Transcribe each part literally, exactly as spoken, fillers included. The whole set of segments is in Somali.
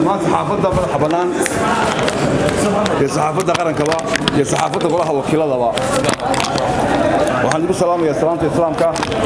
dhammaan saxaafadda madaxa bannaan iyo saxaafadda qarankaba iyo saxaafadda golaha wakiiladaba waxaan ugu salaamayaa salaanta islaamka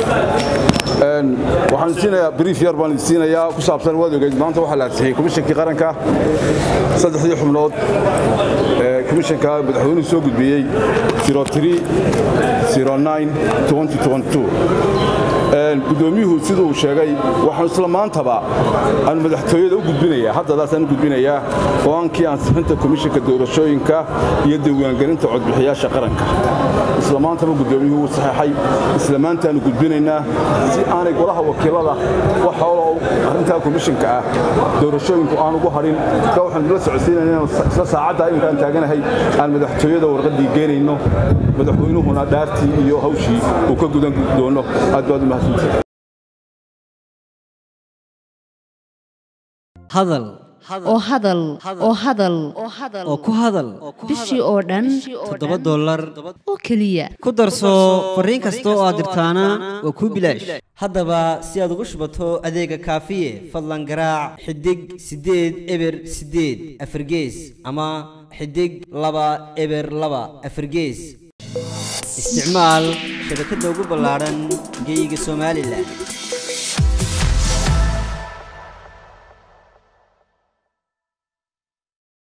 waxaan siinayaa brief yar baan siinayaa ku saabsan wadoogeed maanta waxa la ansixiyay komishankii qaranka saddexdii xubnood ee komishanka madaxweynuhu soo gudbiyey zero three zero nine twenty twenty-two gudoomiyuhu siduu sheegay waxaan isla maantaba aan madaxtooyada u gudbinayaa haddadaas aan u gudbinayaa go'aankii ansixinta komishanka doorashooyinka iyo diiwaangelinta codbixiyaasha qaranka isla maantaba gudoomiyuhu uu saxeexay isla maantaanu gudbinaynaa si aanay golaha wakiilada wax howlo arrintaa komishanka ah doorashooyinku aan ugu harin ka waxaan la socodsiinaynaa isla saacadda iminka aan taaganahay aan madaxtooyada warqadii geenayno madaxweynuhuna dhaartii iyo hawshii uu ka gudan doono aad baad u mahadsantahay hadal oo hadal oo hadal oo ku hadal bishii oo dhan toddoba dollar oo keliya ku darso fariin kasta oo aad dirtaana waa kuu bilaash haddaba si aad ugu shubato adeega kaafiye fadlan garaac xidig siddeed eber siddeed afargees ama xidig laba eber laba afargees isticmaal shabakadda ugu ballaaran geyga Soomaaliland.